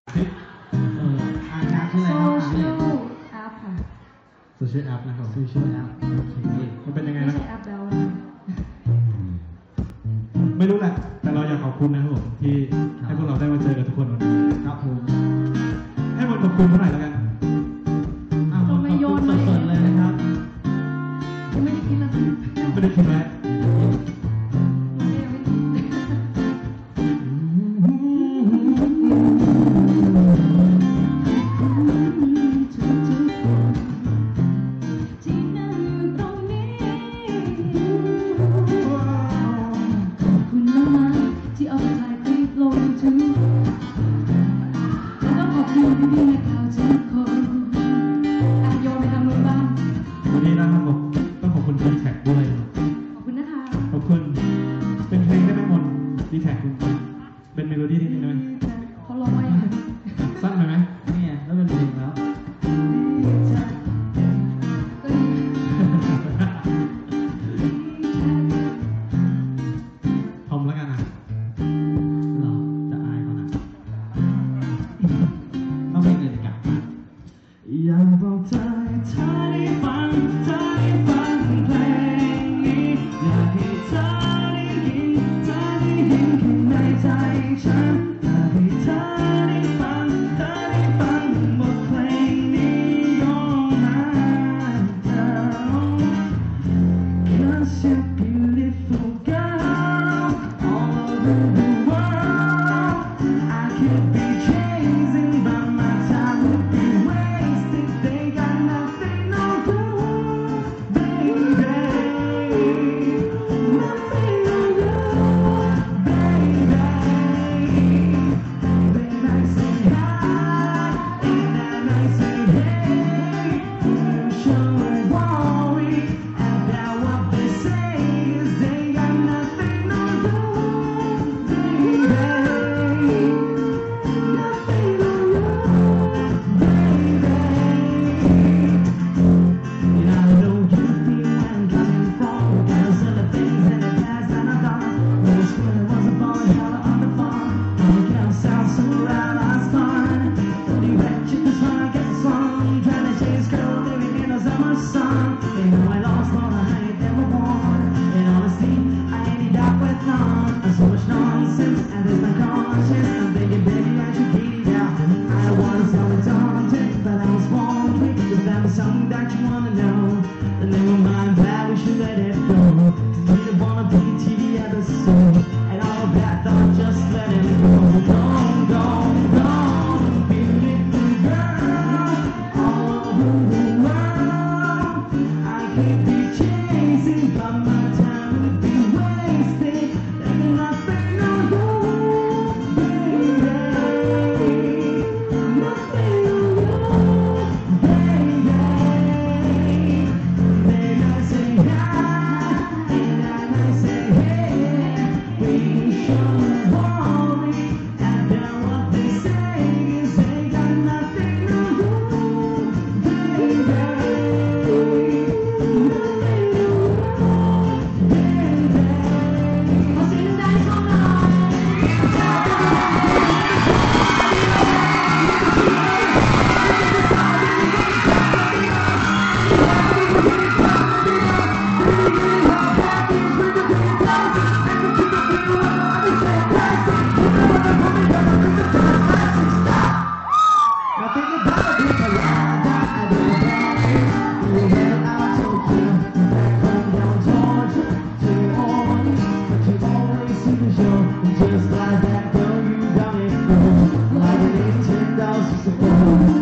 งานชื่ออะไรครับ Social App ค่ะ Social App นะครับ Social App มันเป็นยังไงไม่นะใช่แอปแล้วไม่รู้แหละแต่เราอยากขอบคุณนะครับผมที่ให้พวกเราได้มาเจอกันทุกคนวันนี้ครับผมให้หมดขอบคุณเท่าไหร่แล้วกันก็ไม่โยนสดๆเลยนะครับยังไม่ได้กินแล้วไม่ได้คิดไว้วันนี้นะครับผมต้องขอบคุณดีแท็กด้วยขอบคุณนะคะขอบคุณเป็นเพลงได้ไหมมนดีแท็กคุณเป็นเมโลดี้นิดนึงได้ไหมเขาร้องไว้สั้นไปไหมเนี่ยแล้วเป็นเพลงแล้วทอมแล้วกันนะหรอจะอายเขานะต้องเป็นเงินกับอยากบอกเธอเธอได้ฟังเธอได้ฟังเพลงนี้อยากให้เธอได้ยินเธอได้ยินข้างในใจฉันอยากให้เธอได้ฟังเธอได้ฟังบทเพลงนี้ You're my girl Cause you're beautiful girl all over the world I could be chasing but my time would be wasted they got nothing on you baby nothing on you baby then I say hi and then I say hey you sure worry about what they say is they got nothing on you baby nothing on you baby and I know you feel where I'm coming from because of the things in the past that I've done most when I wasn't born hella on the farm now I can't sound so right last time only wretched is when I get slung trying to chase girls living in a summer sun they know I lost all the hate they were born and honestly I ended up with none and so much nonsense and there's my conscience I'm thinking baby I should get it out I was so daunted but I was wondering if that was something that you wanna know then never mind that we should let it go we don't wanna be TV episode and all that thought just let it go gone beautiful girl all over the world I can't be chasing but my time would be wasted there's nothing on you baby nothing on you baby then I say hi and then I say hey we shouldn't worry about what they say is they got nothing on you baby nothing on you baby ขอเสียงดังๆให้เขาหน่อย Nothing about it is alive that I don't know you went out Tokyo back from down Georgia to Orange but you always seem to show just like that girl you got me from like an 18,000 support